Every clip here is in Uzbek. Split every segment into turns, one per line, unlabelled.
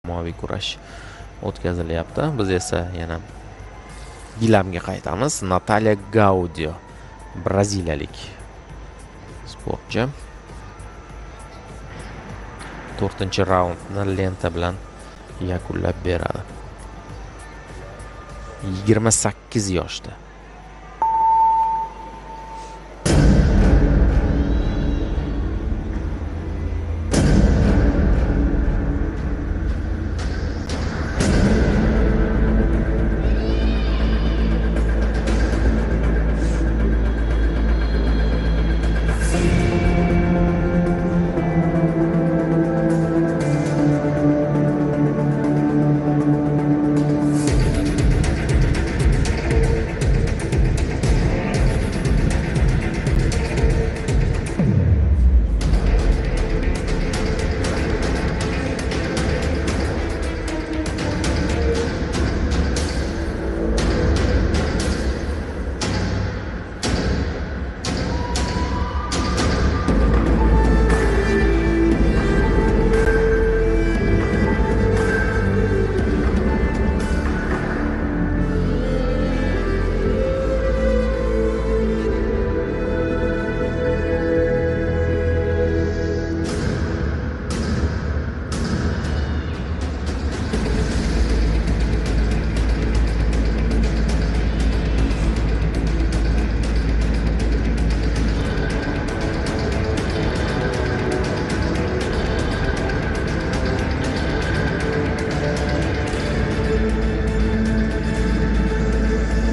jamoaviy kurash o'tkazilyapti. Biz esa yana gilamga qaytamiz. Natalya Gaudio, braziliyalik sportchi. 4-raundni lenta bilan yakunlab beradi. 28 yoshda.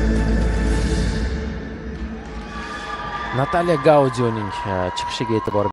Natalya Gaudioning chiqishiga e'tibor